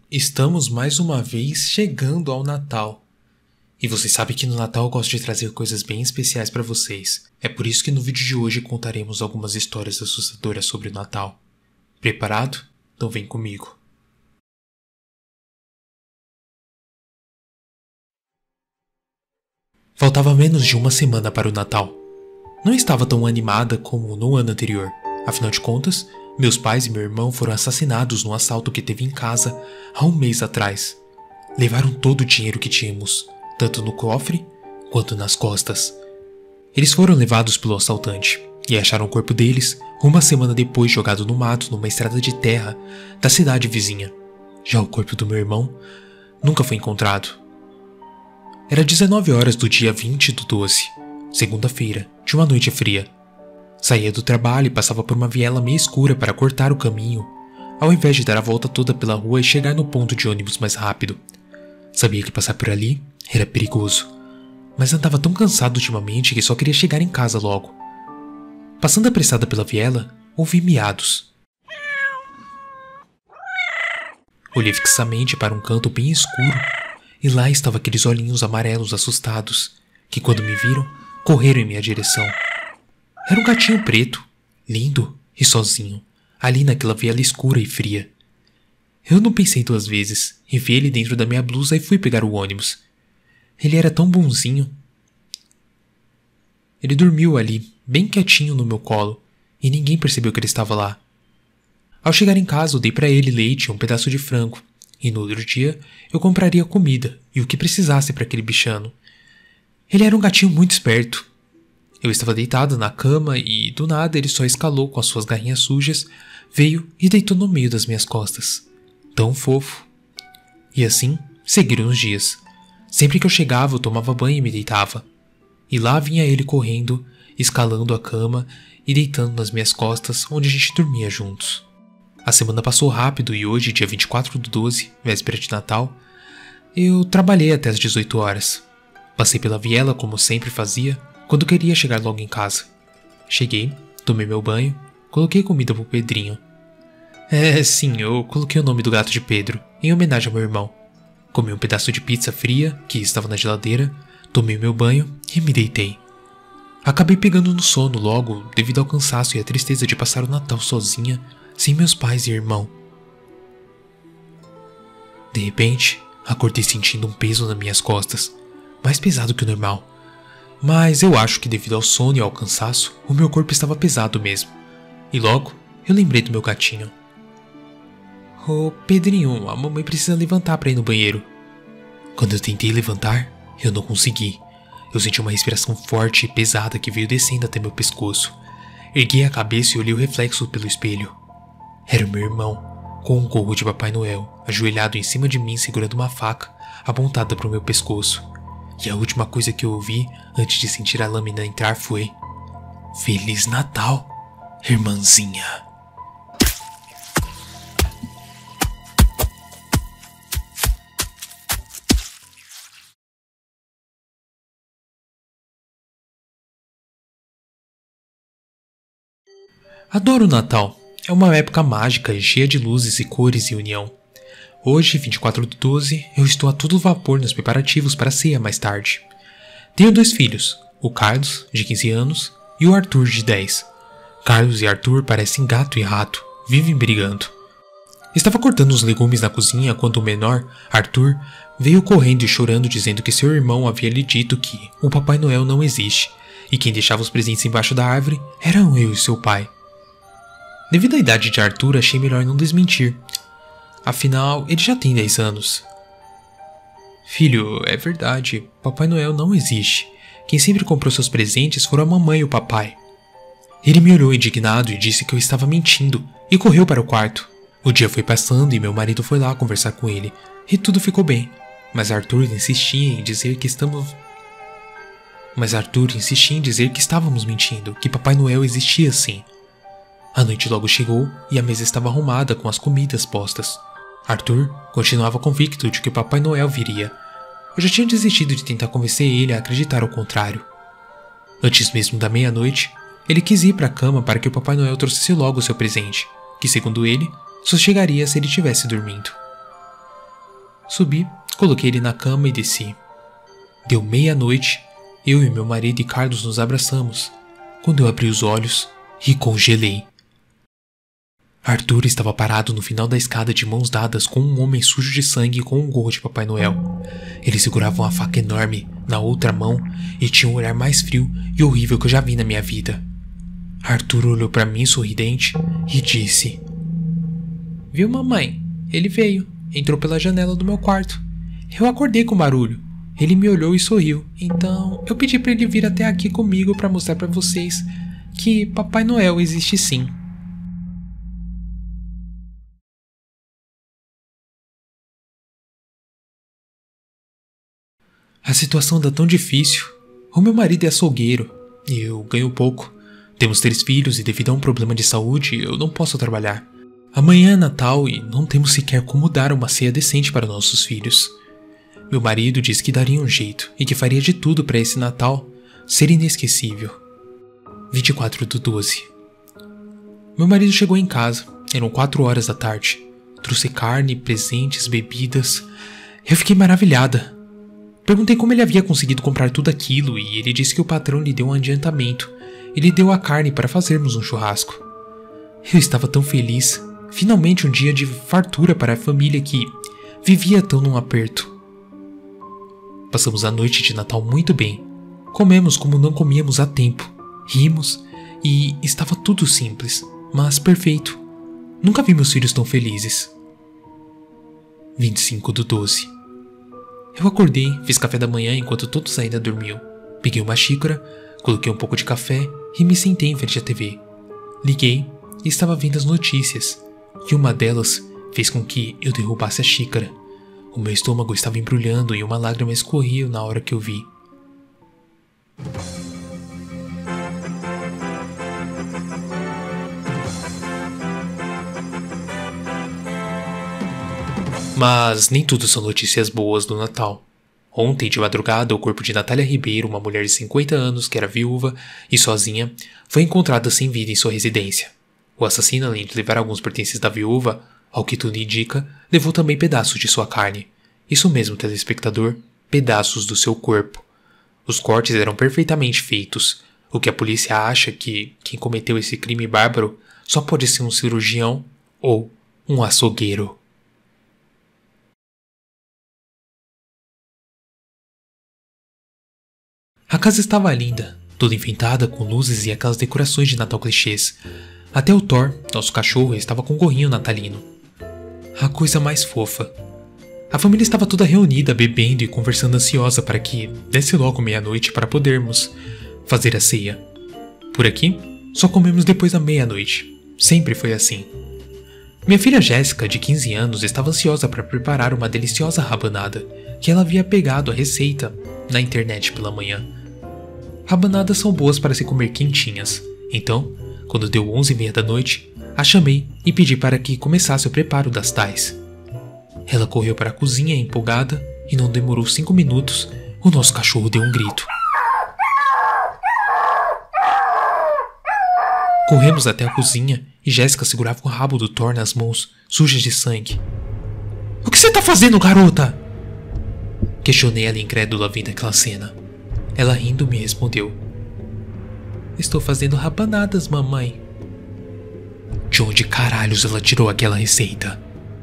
Estamos mais uma vez chegando ao Natal. E vocês sabem que no Natal eu gosto de trazer coisas bem especiais para vocês. É por isso que no vídeo de hoje contaremos algumas histórias assustadoras sobre o Natal. Preparado? Então vem comigo. Faltava menos de uma semana para o Natal. Não estava tão animada como no ano anterior. Afinal de contas, meus pais e meu irmão foram assassinados num assalto que teve em casa há um mês atrás. Levaram todo o dinheiro que tínhamos, tanto no cofre quanto nas costas. Eles foram levados pelo assaltante e acharam o corpo deles uma semana depois jogado no mato numa estrada de terra da cidade vizinha. Já o corpo do meu irmão nunca foi encontrado. Era 19 horas do dia 20/12, segunda-feira, de uma noite fria. Saía do trabalho e passava por uma viela meio escura para cortar o caminho, ao invés de dar a volta toda pela rua e chegar no ponto de ônibus mais rápido. Sabia que passar por ali era perigoso, mas andava tão cansado ultimamente que só queria chegar em casa logo. Passando apressada pela viela, ouvi miados. Olhei fixamente para um canto bem escuro e lá estavam aqueles olhinhos amarelos assustados, que quando me viram, correram em minha direção. Era um gatinho preto, lindo e sozinho, ali naquela viela escura e fria. Eu não pensei duas vezes, enfiei ele dentro da minha blusa e fui pegar o ônibus. Ele era tão bonzinho. Ele dormiu ali, bem quietinho no meu colo, e ninguém percebeu que ele estava lá. Ao chegar em casa, eu dei para ele leite e um pedaço de frango, e no outro dia eu compraria comida e o que precisasse para aquele bichano. Ele era um gatinho muito esperto. Eu estava deitado na cama e, do nada, ele só escalou com as suas garrinhas sujas, veio e deitou no meio das minhas costas. Tão fofo. E assim, seguiram os dias. Sempre que eu chegava, eu tomava banho e me deitava. E lá vinha ele correndo, escalando a cama e deitando nas minhas costas, onde a gente dormia juntos. A semana passou rápido e hoje, dia 24/12, véspera de Natal, eu trabalhei até as 18 horas. Passei pela viela como sempre fazia, quando queria chegar logo em casa. Cheguei, tomei meu banho, coloquei comida pro Pedrinho. Sim, eu coloquei o nome do gato de Pedro, em homenagem ao meu irmão. Comi um pedaço de pizza fria, que estava na geladeira, tomei meu banho e me deitei. Acabei pegando no sono logo, devido ao cansaço e à tristeza de passar o Natal sozinha, sem meus pais e irmão. De repente, acordei sentindo um peso nas minhas costas, mais pesado que o normal. Mas eu acho que devido ao sono e ao cansaço, o meu corpo estava pesado mesmo. E logo, eu lembrei do meu gatinho. Ô Pedrinho, a mamãe precisa levantar para ir no banheiro. Quando eu tentei levantar, eu não consegui. Eu senti uma respiração forte e pesada que veio descendo até meu pescoço. Ergui a cabeça e olhei o reflexo pelo espelho. Era o meu irmão, com um gorro de Papai Noel, ajoelhado em cima de mim segurando uma faca apontada para o meu pescoço. E a última coisa que eu ouvi antes de sentir a lâmina entrar foi: Feliz Natal, irmãzinha. Adoro o Natal. É uma época mágica e cheia de luzes e cores e união. Hoje, 24/12, eu estou a todo vapor nos preparativos para a ceia mais tarde. Tenho 2 filhos, o Carlos, de 15 anos, e o Arthur, de 10. Carlos e Arthur parecem gato e rato, vivem brigando. Estava cortando os legumes na cozinha quando o menor, Arthur, veio correndo e chorando dizendo que seu irmão havia lhe dito que o Papai Noel não existe, e quem deixava os presentes embaixo da árvore eram eu e seu pai. Devido à idade de Arthur, achei melhor não desmentir. Afinal, ele já tem 10 anos. Filho, é verdade, Papai Noel não existe. Quem sempre comprou seus presentes foram a mamãe e o papai. Ele me olhou indignado e disse que eu estava mentindo e correu para o quarto. O dia foi passando e meu marido foi lá conversar com ele e tudo ficou bem. Mas Arthur insistia em dizer que estávamos mentindo, que Papai Noel existia sim. A noite logo chegou e a mesa estava arrumada com as comidas postas. Arthur continuava convicto de que Papai Noel viria. Eu já tinha desistido de tentar convencer ele a acreditar ao contrário. Antes mesmo da meia-noite, ele quis ir para a cama para que o Papai Noel trouxesse logo o seu presente, que segundo ele, só chegaria se ele estivesse dormindo. Subi, coloquei ele na cama e desci. Deu meia-noite, eu e meu marido e Carlos nos abraçamos, quando eu abri os olhos e congelei. Arthur estava parado no final da escada de mãos dadas com um homem sujo de sangue com um gorro de Papai Noel. Ele segurava uma faca enorme na outra mão e tinha um olhar mais frio e horrível que eu já vi na minha vida. Arthur olhou para mim sorridente e disse: "Viu, mamãe? Ele veio, entrou pela janela do meu quarto. Eu acordei com barulho. Ele me olhou e sorriu, então eu pedi para ele vir até aqui comigo para mostrar para vocês que Papai Noel existe sim." A situação tá tão difícil. O meu marido é açougueiro e eu ganho pouco. Temos 3 filhos e devido a um problema de saúde eu não posso trabalhar. Amanhã é Natal e não temos sequer como dar uma ceia decente para nossos filhos. Meu marido disse que daria um jeito e que faria de tudo para esse Natal ser inesquecível. 24/12. Meu marido chegou em casa, eram 4 horas da tarde. Trouxe carne, presentes, bebidas. Eu fiquei maravilhada. Perguntei como ele havia conseguido comprar tudo aquilo e ele disse que o patrão lhe deu um adiantamento. Ele deu a carne para fazermos um churrasco. Eu estava tão feliz. Finalmente um dia de fartura para a família que vivia tão num aperto. Passamos a noite de Natal muito bem. Comemos como não comíamos há tempo. Rimos e estava tudo simples, mas perfeito. Nunca vi meus filhos tão felizes. 25/12. Eu acordei, fiz café da manhã enquanto todos ainda dormiam. Peguei uma xícara, coloquei um pouco de café e me sentei em frente à TV. Liguei e estava vendo as notícias, e uma delas fez com que eu derrubasse a xícara. O meu estômago estava embrulhando e uma lágrima escorria na hora que eu vi. Mas nem tudo são notícias boas do Natal. Ontem, de madrugada, o corpo de Natália Ribeiro, uma mulher de 50 anos que era viúva e sozinha, foi encontrado sem vida em sua residência. O assassino, além de levar alguns pertences da viúva, ao que tudo indica, levou também pedaços de sua carne. Isso mesmo, telespectador, pedaços do seu corpo. Os cortes eram perfeitamente feitos, o que a polícia acha que quem cometeu esse crime bárbaro só pode ser um cirurgião ou um açougueiro. A casa estava linda, toda enfeitada com luzes e aquelas decorações de Natal clichês. Até o Thor, nosso cachorro, estava com um gorrinho natalino. A coisa mais fofa. A família estava toda reunida, bebendo e conversando ansiosa para que desse logo meia-noite para podermos fazer a ceia. Por aqui, só comemos depois da meia-noite. Sempre foi assim. Minha filha Jéssica, de 15 anos, estava ansiosa para preparar uma deliciosa rabanada, que ela havia pegado a receita na internet pela manhã. Rabanadas são boas para se comer quentinhas, então, quando deu 11h30 da noite, a chamei e pedi para que começasse o preparo das tais. Ela correu para a cozinha empolgada e não demorou 5 minutos, o nosso cachorro deu um grito. Corremos até a cozinha e Jéssica segurava o rabo do Thor nas mãos, sujas de sangue. "O que você tá fazendo, garota?" Questionei ela incrédula vendo aquela cena. Ela rindo me respondeu: "Estou fazendo rabanadas, mamãe." De onde caralhos ela tirou aquela receita?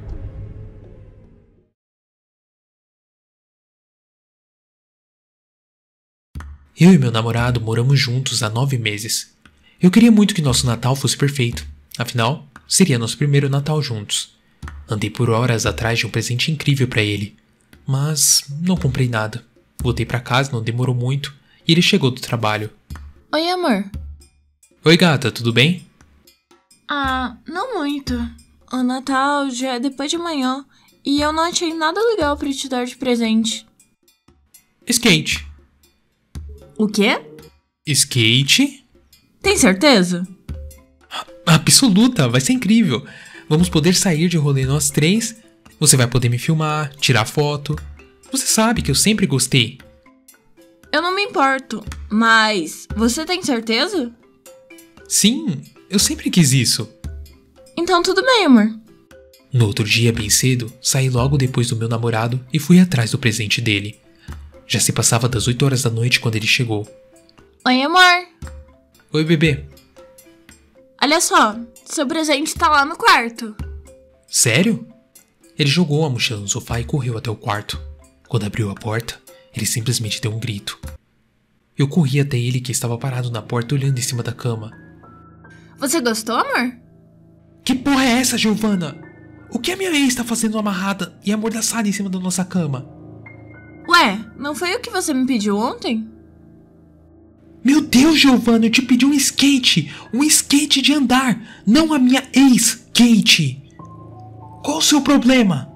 Eu e meu namorado moramos juntos há 9 meses. Eu queria muito que nosso Natal fosse perfeito. Afinal, seria nosso primeiro Natal juntos. Andei por horas atrás de um presente incrível para ele. Mas não comprei nada. Voltei para casa, não demorou muito, e ele chegou do trabalho. Oi, amor. Oi, gata, tudo bem? Ah, não muito. O Natal já é depois de amanhã e eu não achei nada legal pra te dar de presente. Skate. O quê? Skate? Tem certeza? Absoluta, vai ser incrível. Vamos poder sair de rolê nós 3. Você vai poder me filmar, tirar foto. Você sabe que eu sempre gostei. Eu não me importo, mas você tem certeza? Sim, eu sempre quis isso. Então tudo bem, amor. No outro dia, bem cedo, saí logo depois do meu namorado e fui atrás do presente dele. Já se passava das 8 horas da noite quando ele chegou. Oi, amor. Oi, bebê. Olha só, seu presente tá lá no quarto. Sério? Ele jogou a mochila no sofá e correu até o quarto. Quando abriu a porta, ele simplesmente deu um grito. Eu corri até ele, que estava parado na porta olhando em cima da cama. Você gostou, amor? Que porra é essa, Giovanna? O que a minha ex está fazendo amarrada e amordaçada em cima da nossa cama? Ué, não foi o que você me pediu ontem? Meu Deus, Giovanna, eu te pedi um skate de andar, não a minha ex, Kate. Qual o seu problema?